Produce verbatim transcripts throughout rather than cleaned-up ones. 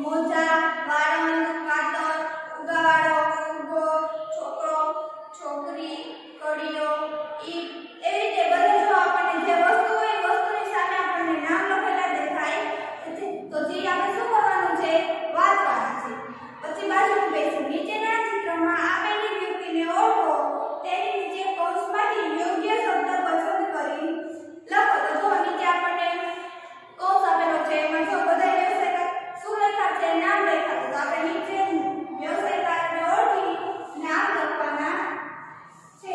મોજા, વાળંદ, કાતર, ઉગાવાળો, ઉગો, છોકરો, છોકરી, કડીઓ, ઈટ, એવી રીતે બધા જો આપણને જે વસ્તુ હોય વસ્તુની સામે આપણને નામ લખેલા દેખાય તો જે આપણે શું કરવાનું છે વાંચવાનું છે. પછી બાજુનું પેજ નીચેના ચિત્રમાં આપેલી વ્યક્તિને ઓળખો તેની નીચે કૌંસમાંથી યોગ્ય શબ્દ પસંદ કરી લખો. તો જો નીચે આપણને કૌંસ આપેલો છે એમાં જો બધા વ્યવસાયકાર શું લખ્યા છે નામ લખ્યા છે તો આપણે નીચે વ્યવસાયકારને ઓળખી નામ લખવાના છે.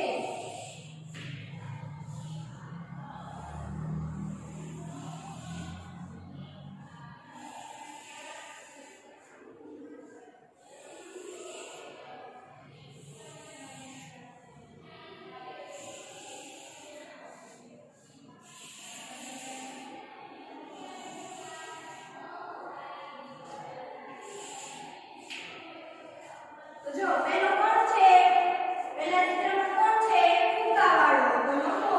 જો પહેલો કોણ છે પહેલા ચિત્રમાં કોણ છે ફુગાવાળો તો લખો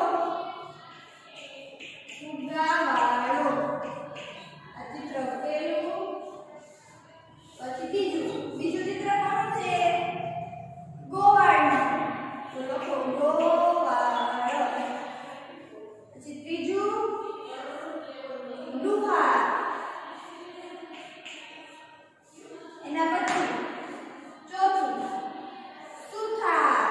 ફુગાવાળો. આ ચિત્ર પહેલું પછી બીજું બીજું ચિત્ર કોણ છે ગોવાળનું તો લખો ગોવાળો. પછી ત્રીજું લુહાર એના પછી ચોથું સુથાર.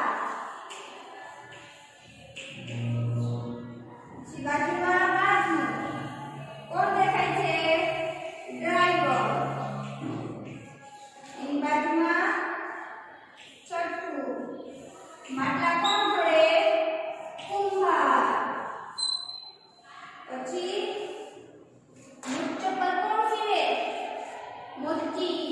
પછી બાજુમાં પાંચમું કોણ દેખાય છે ડ્રાઈવર. એની બાજુમાં છઠ્ઠું માટલા કોણ જોડે કુંભાર. પછી બૂટ ચપ્પલ કોણ સીવે મોચી.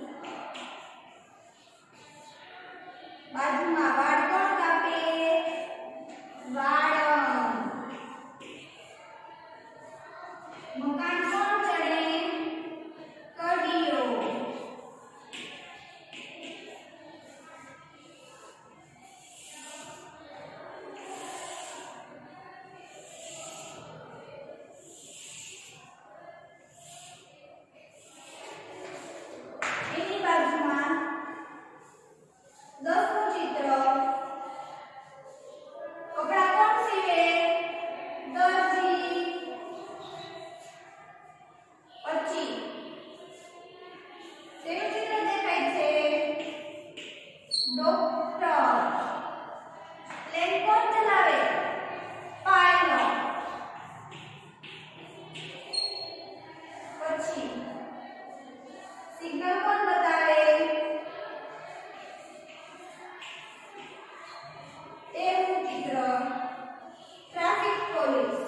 બાજુમાં વાળ કોણ કાપે વાળંદ. મકાન કોણ ચડે કડીઓ. એની બાજુમાં દસમું ચિત્ર કપડા કોણ સીવે દરજી. પછી તેનું ચિત્ર દેખાય છે ડોક્ટર. પ્લેન કોણ ચલાવે પાયલટ. પછી સિગ્નલ કોણ બતાવે તેનું ચિત્ર ટ્રાફિક પોલીસ.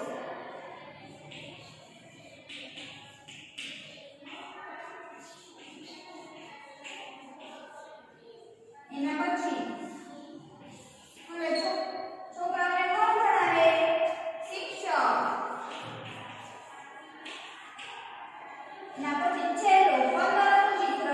એના પછી સ્કૂલે છોકરાઓને કોણ ભણાવે શિક્ષક. એના પછી છેલ્લું પંદરમું ચિત્ર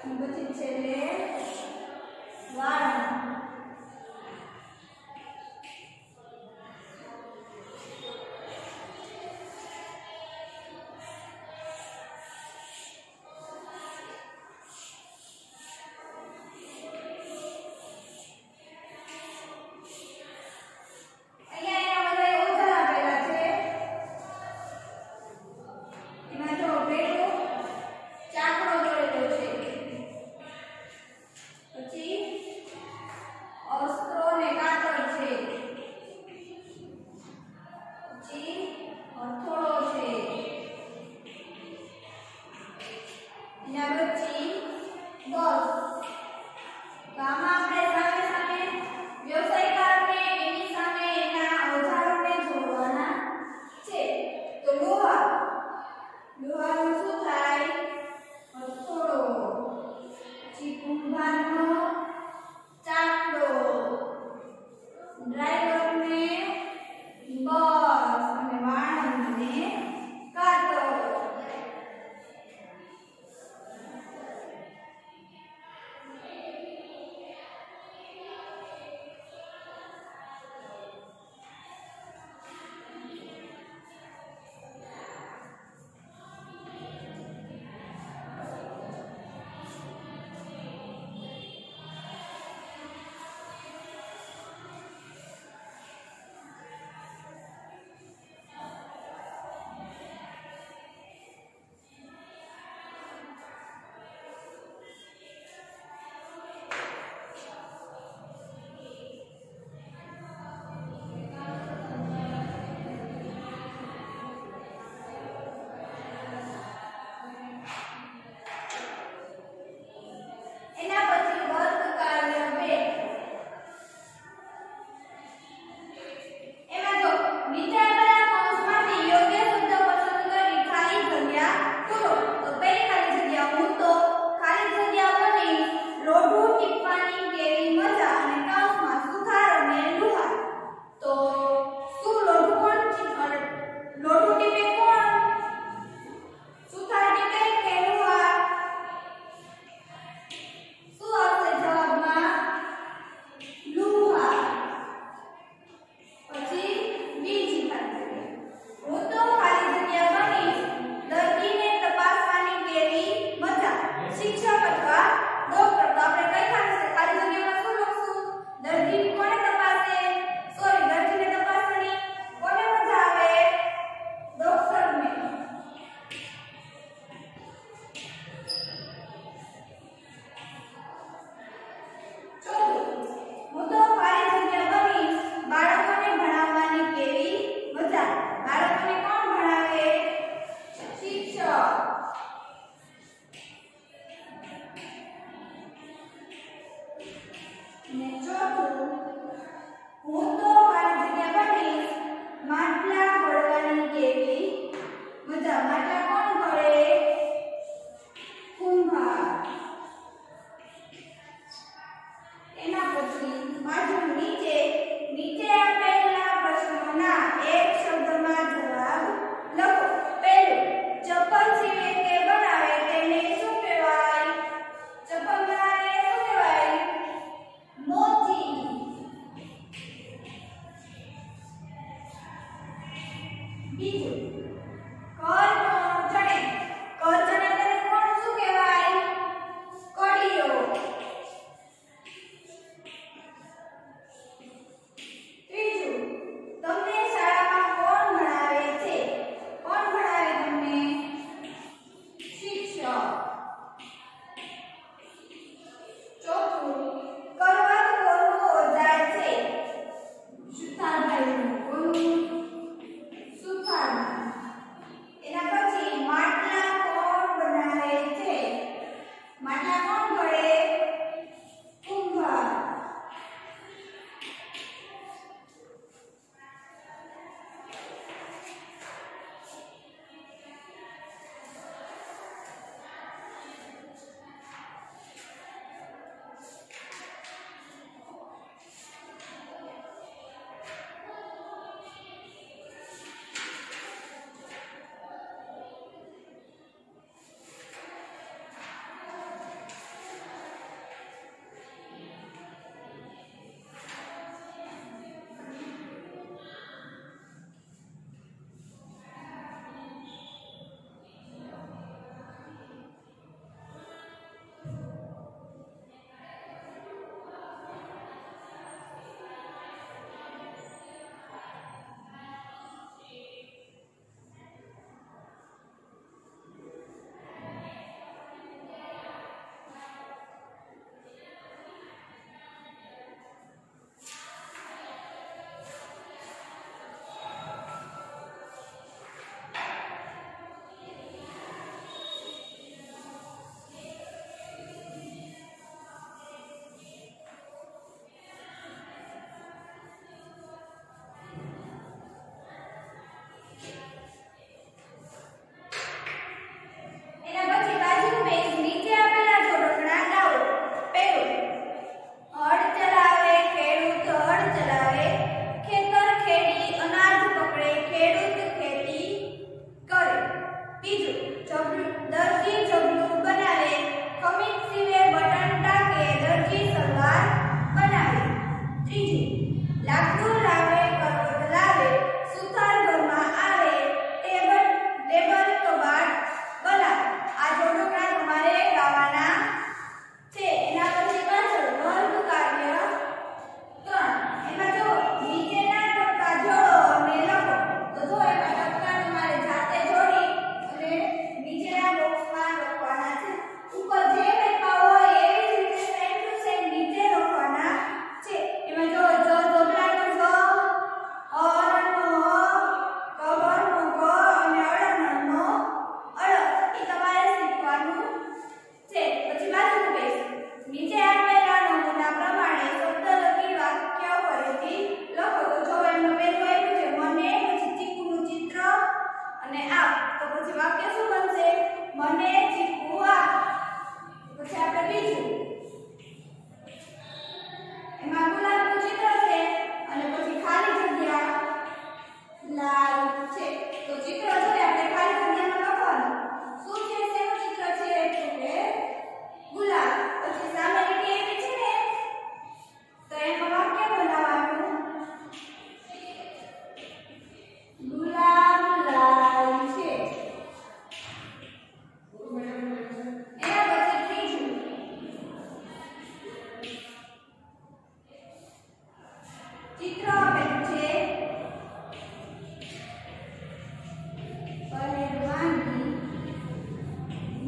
પછી છેલ્લે વાળંદ.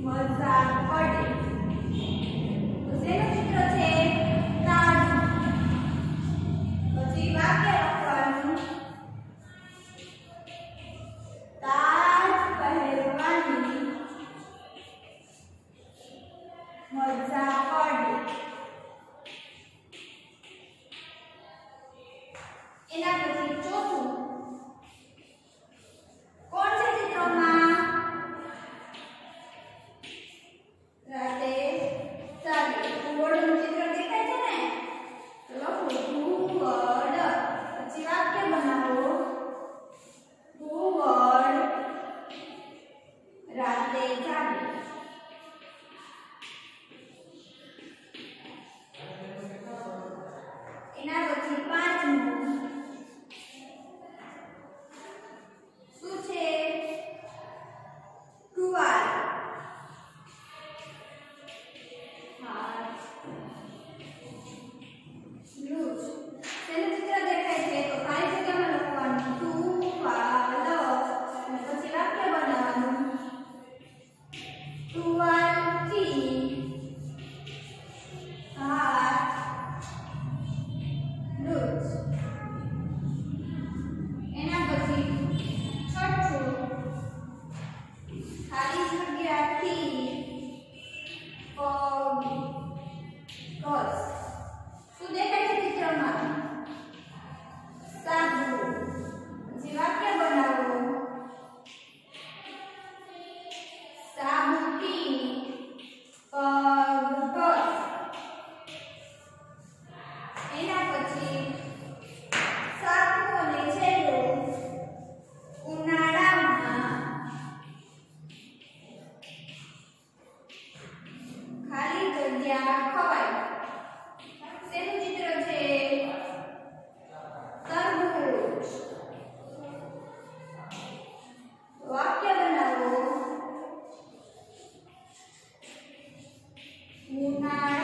મજા પડે. તો શેનું ચિત્ર છે? તાજ. પછી વાક્ય લખવાનું. તાજ પહેરવાની મજા પડે. એના પછી ચોથું કોણ છે ચિત્રમાં? રાતે ચાલે. ઘુવડનું ચિત્ર દેખાય છે ને? તો લખો ઘુવડ. પછી વાક્ય બનાવો. ઘુવડ રાતે ચાલે. એના પછી પાંચમું શું છે? ટુવાલ. હાથ લૂછ. તેનું ચિત્ર દેખાય છે તો ખાલી જગ્યામાં લખવાનું ટુવાલ અને પછી વાક્ય બનાવવાનું. ટુવાલથી હાથ લૂછ. એના પછી છઠ્ઠું ખાલી જગ્યાથી પગ ઘસ. શું દેખાય છે ચિત્રમાં? સાબુ. પછી વાક્ય બનાવો. સાબુથી પગ ઘસ. એના પછી સાતમું અને છેલ્લું ઉનાળામાં ખાલી જગ્યા ખવાય. શેનું ચિત્ર છે? તરબૂચ. વાક્ય બનાવો. ઉનાળામાં